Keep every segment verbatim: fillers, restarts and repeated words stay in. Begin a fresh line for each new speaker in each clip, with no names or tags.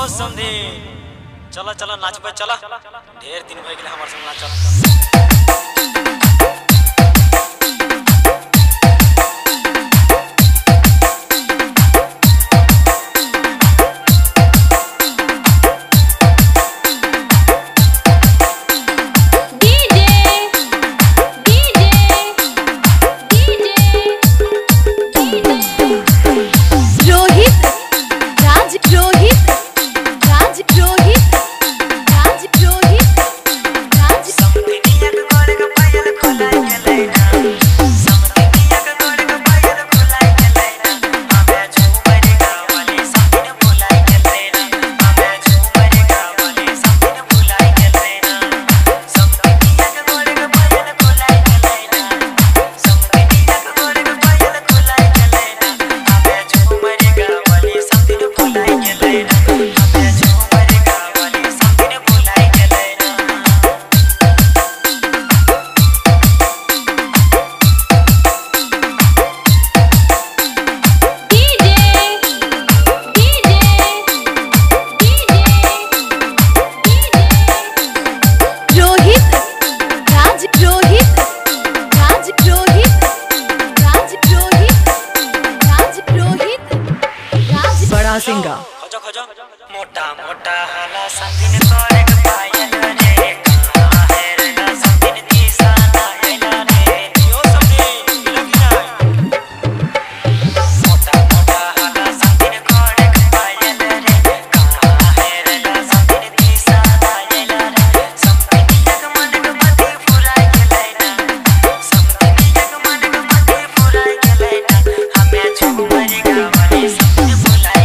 समधी चला चला नाचबे चला ढेर दिन हो गेले हमर संग नाचल।
सिंगा
खजो खजो मोटा मोटा हाला संदिन तोरे के पायल रे कहां है रे संदिन दिशा ना आइला रे यो समधी लगिना मोटा मोटा हाला संदिन तोरे के पायल रे कहां है रे संदिन दिशा ना आइला रे संदिन एक मन के मती फुराई के लेना संदिन एक मन के मती फुराई के लेना हमें झूमर गावली संदिन बुलाई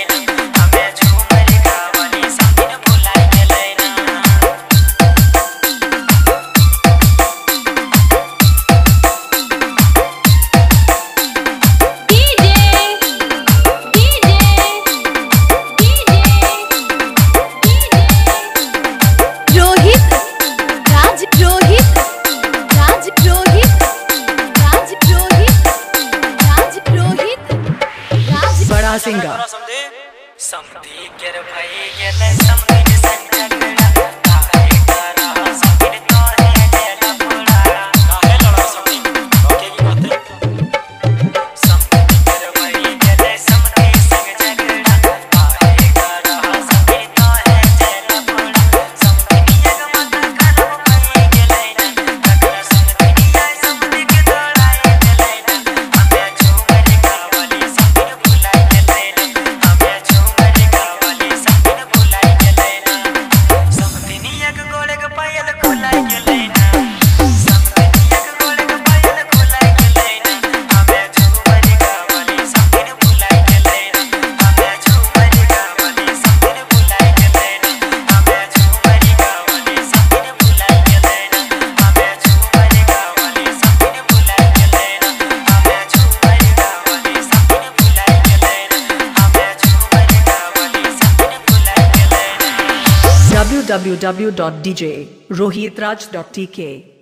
सिंगा
समधी केर भाई गेले समधी संजगड़ा काहे करा समधी तो है जेला पुड़ा काहे लड़ा समधी रोके की बात समधी केर भाई गेले समधी संजगड़ा काहे करा समधी तो है जेला पुड़ा समधी एक मत खराब भाई गेले ककरा समधी आई समधी के दौड़ाई गेले हमें झूमर गावली समधी बुलाई
w w w dot d j rohitraj dot t k